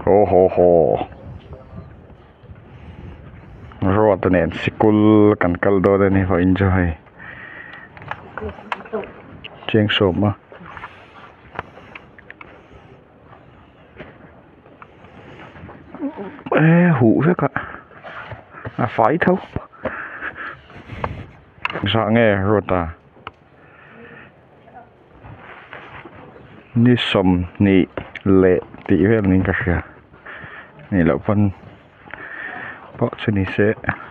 ho ro ta nen sikul kan kal do da ni ho enjoy cheng so ma hủ thế cả phải thâu sao nghe rồi ta ni som ni lệ tí về mình cả kìa này là phân bỏ cho ni sẽ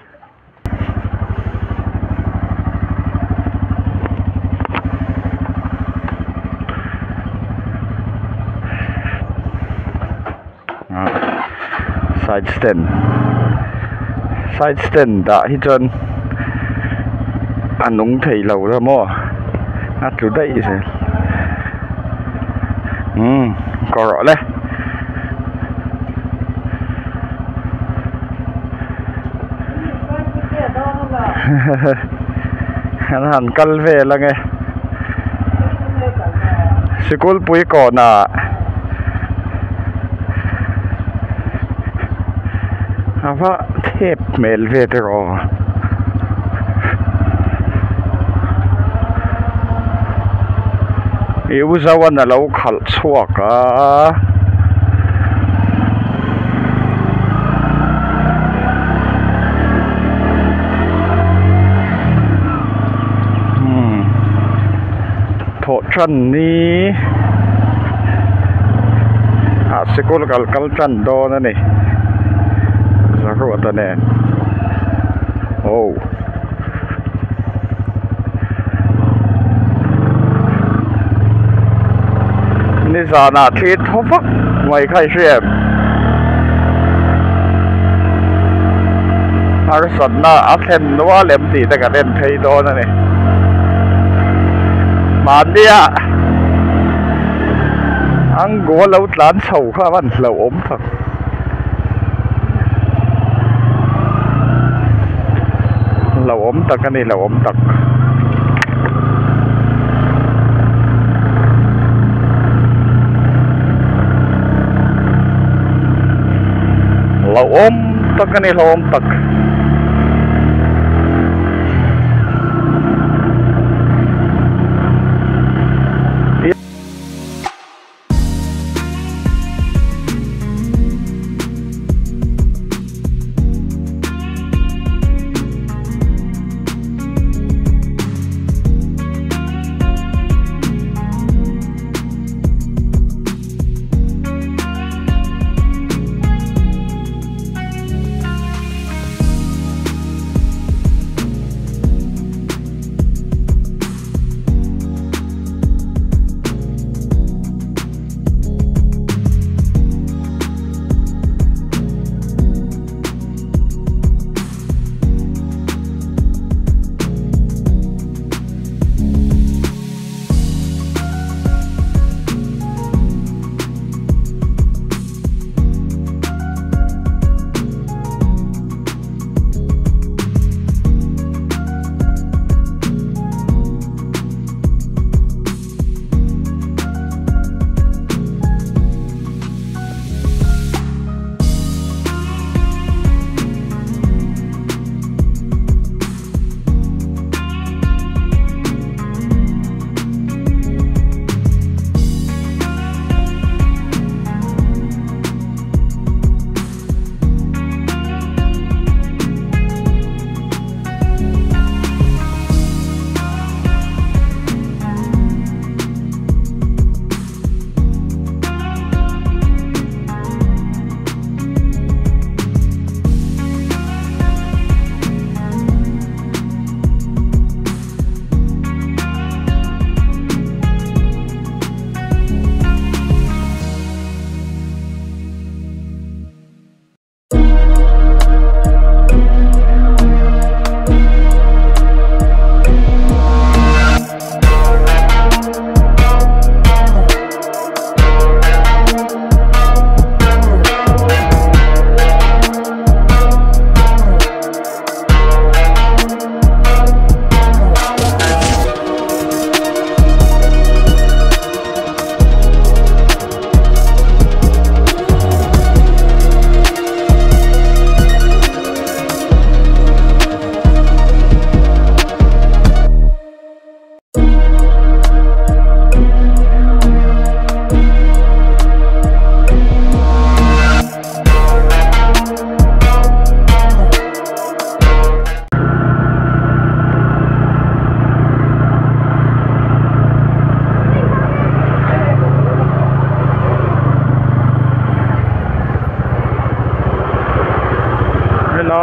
side stand đã hết trơn ăn uống thầy lầu ra mua ăn kiểu đây rồi có rõ đấy hắn hẳn cân về là nghe school bùi còn à hava thép mel về thế rồi yêu zawan là lâu khẩn xua cả thọ chân ní sẽ có cái chân đó nữa này ra rồi ta nèนี่สานาทีทบไม่ใครเชื่ออาร์สันน่าอัเทนว่าเล่มตีแต่กันเล่นไทยโดนนี่มาเนี่ยอังกัวเราหลานเฉาข้ามันเราอมสักเราอมตักกันนี่เราอมตักเราอมตักกันนี่เราอมตัก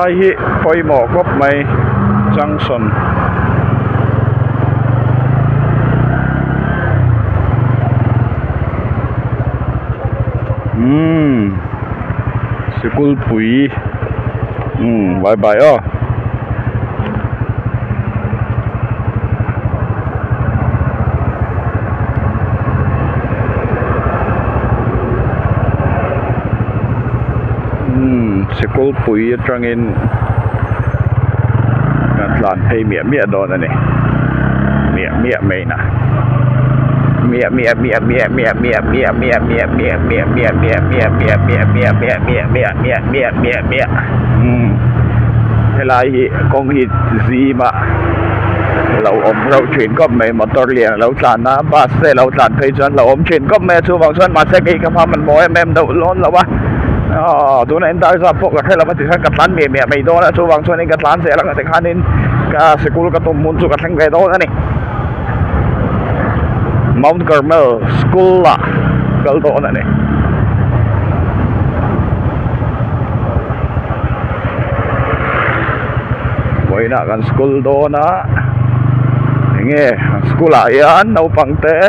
lai hi poi mo kop mai junction school pui bye bye oh school pui trangin lan pay mía đó này mía mày nè mía thế là con hít gì mà lâu chuyển có mấy motor liền lâu sàn á ba xe lâu sàn thấy chân lâu chuyển có mấy số vòng xuân mà xe cái pha mình bói em đậu lón lâu baตัวนั้นได้สอบพวกเราให้เรามาถึงขั้นกัดล้านเมียไม่โดนนะช่วงช่วงนี้กัดล้านเสียแล้วก็ถึงขั้นนี้ก็สกุลก็ต้องมุนสุกัดทั้งไกลโดนนะนี่ Mount Carmel School ล่ะก็โดนนะนี่ไว้นะกันสกุลโดนนะอย่างเงี้ยสกุลอะไรเอาปังเตะ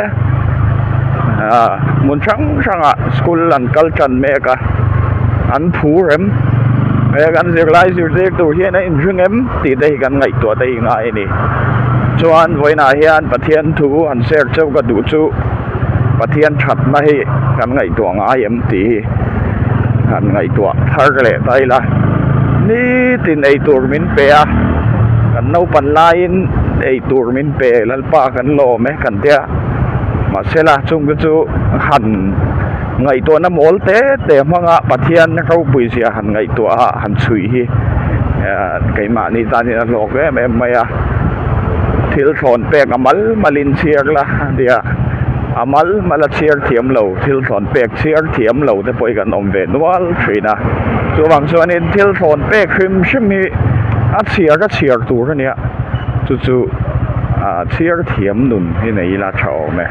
มุนช่างอ่ะสกุลหลังกัลจันเมกะอันผู้เอ็มเมื่อกันเสียไล่เสียตัวเฮียนะอินซึ่งเอ็มตีได้กันไงตัวได้ยังไงนี่จวนไว้นาเฮียนปะเทียนทูอันเสียเจ้าก็ดูจูปะเทียนฉัดไม่กันไงตัวง่ายเอ็มตีกันไงตัวทาร์กเลยได้ละนี่ตินไอตัวมินเปียกันเอาปันไลน์ไอตัวมินเปียแล้วป้ากันโลไหมกันเดียมาเสละจุงก็จูหันไงตัวน้ำโอลเต้มังอ่ะปะเทียนเขาปุยเสียหันไงตัวหันสุยไก่มานี่ตานี่โลกแม่ไม่อะทิลสอนเปกอามัลมาลินเชียร์ละเดียอามัลมาละเชียร์เทียมเหล่าทิลสอนเปกเชียร์เทียมเหล่าแต่ปอยกันอมเวนวัลทรีนะส่วนส่วนนี้ทิลสอนเปกคือชิมีอัดเชียร์ก็เชียร์ตัวเนี้ยจู่ๆเชียร์เทียมหนุนที่ไหนละชาวไหม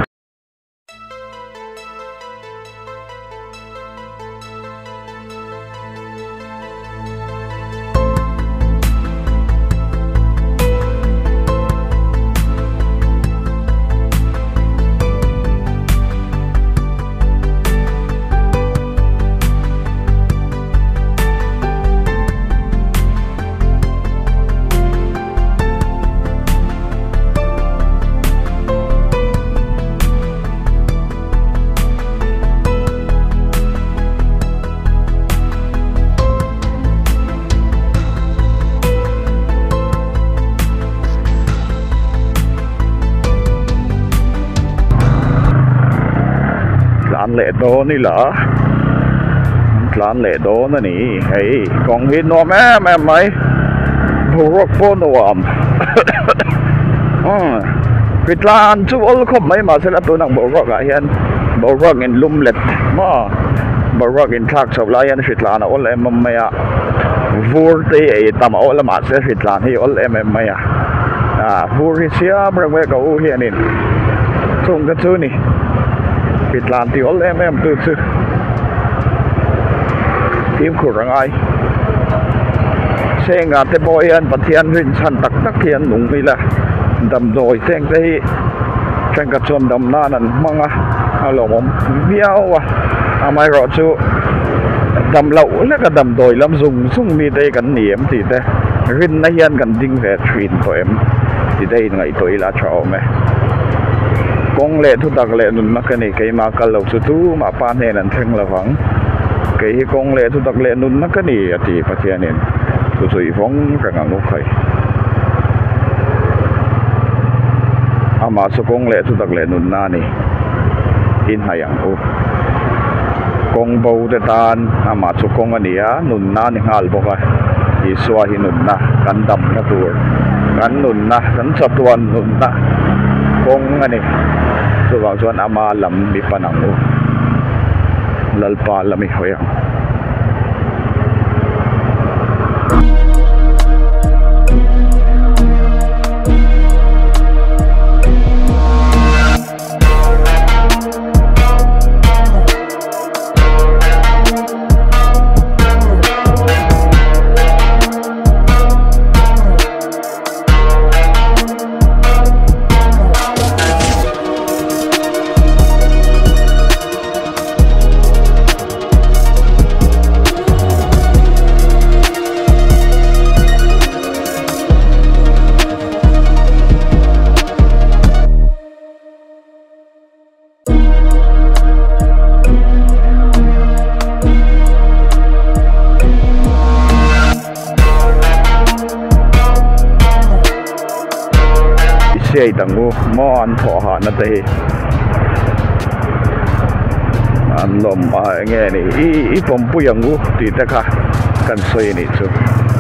lệ đôนี่เหรอร้านเละโดนั่นนี่เฮ้ยกองหินนัวแม่ไหมบุรกโปนวมปิดร้านชั่วโมงครบไหมมาเสร็จแล้วตัวนังบุรกอ่ะเห็นบุรกเงินลุ่มเล็ดมาบุรกเงินทักชาวไร่ยันปิดร้านอ่ะโอ้เลยมันไม่อ่ะวูร์ตีไอ้ตามโอ้ละมาเสร็จปิดร้านที่โอ้เลยมันไม่อ่ะวูร์เสียเมื่อเมื่อก็อู้เฮียนี่ส่งกันซื้อนี่ปิดร้านที่โอ้เลยมันตื่นซื้อทีมขุดรังไอเสียงอาเตบอยอันปะเทียนรินชันตักเทียนหนุ่งนี่แหละดำโดยเสียงที่เสียงกระชอนดำหน้านั่นมั่งอ่ะเอาหลงผมเบี้ยวอ่ะเอาไม่รอชูดำเหล่าแล้วก็ดำโดยลำซุงซุ่งมีได้กันเหนียมสิแต่รินนักยันกันดิ้งแฝดทรีนตัวเอ็มที่ได้ไงตัวอีลาชาวไหมกงเล่ทุตักเล่นุนนักนี่ใครมากันเหล่าสุดทูมาปานเฮนันเทิงละฝังไก่กงเล่ทุตักเล่นุนนักนี่อธิปเทียนินสุยฟงกระงังลูกไข่อามาสุกงเล่ทุตักเล่นุนนานี่อินหายังโอกงบูเดตานอามาสุกงอันนี้นุนนานี่ฮัลบอกว่าอิสวาหินุนนะกันดำนะตัวกันนุนนะกันสัตวันนุนนะกงอันนี้ส่วนอามาลำมีปนังโอลัลปาลำมีหอยยัง chơi tầng ngu mò ăn thọ họ nó tê ăn lom à nghe này ý phong bùi ăn ngu tùy tất cả cần xoay này chứ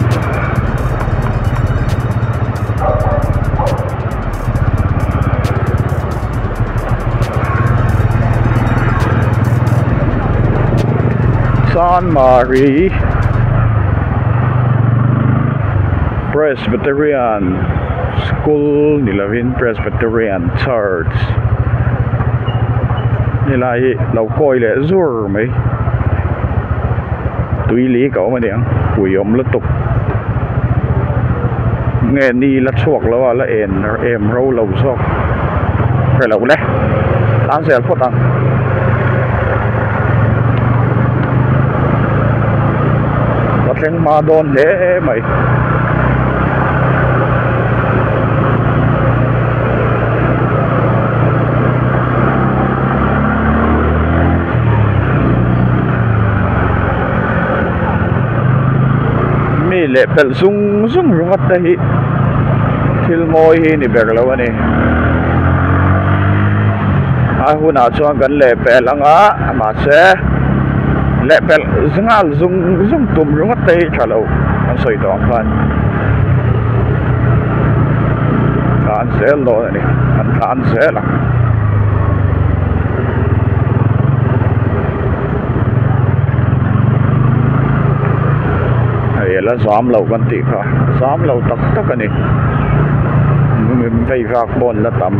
San Marie Presbyterian School Nilavin Presbyterian Church nilai lau coi lệ zur mấy tùy lý cậu mà điện quỷ ôm lất tục nghe ni lát suộc là là em râu lầu suộc phải lầu đấy ăn sẽ phốt ăn có tiếng ma đôn thế mày lệ pel sung sung rungat tahi thil moi hi ni berlo ani a huna chuan kan lệ pel anga ma se lệ pel zingal zung tum rungat tahi thalo an soi to kan se lo ani an se la là xóm lầu con tị khá xóm lầu tắc tắc cái này mình phải vạc bồn là tắm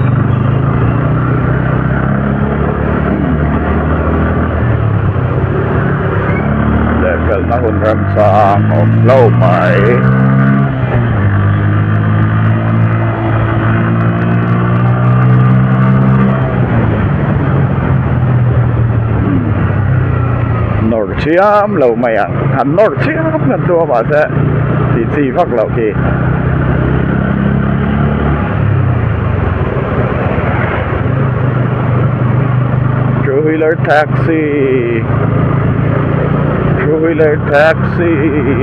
để cần nó hôn râm xa một lâu mãi Siam lâu mày à hắn nổi siam gần tua bà sẽ thì phát lậu kì two-wheeler taxi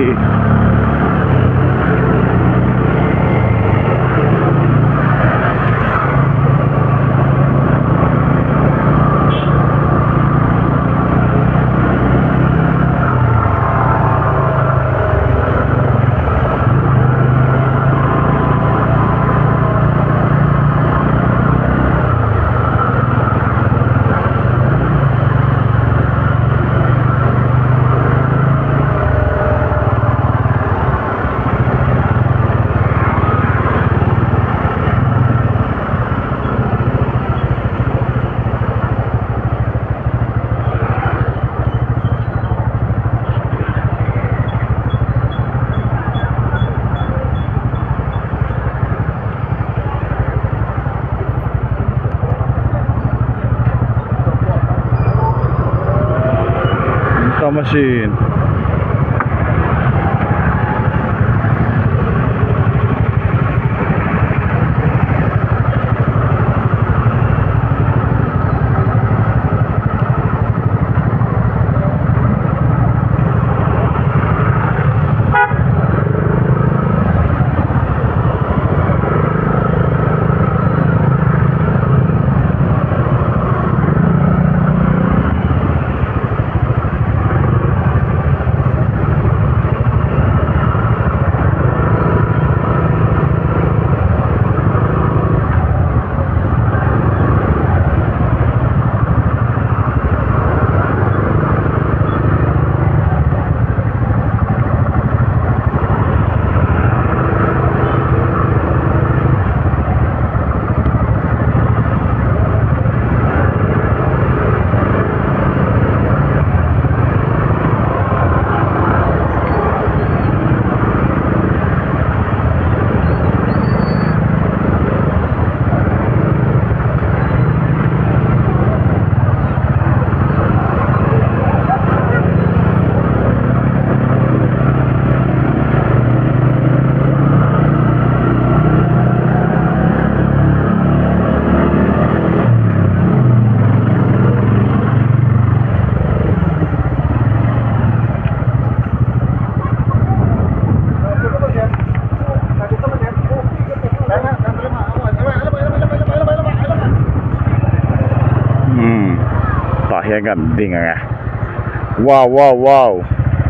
machine à hiện gần đỉnh à wow wow wow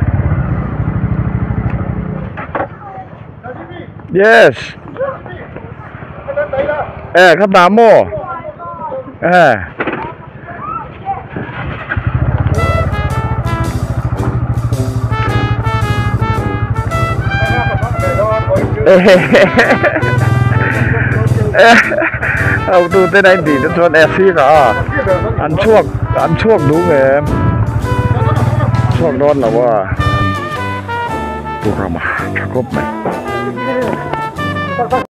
yes khắp đám môเอาดูแต่ไหนดีจะชวนแอซี่ก็อันช่วงดูไงช่วงโดนหรอว่าตัวเรามาชักรบไหม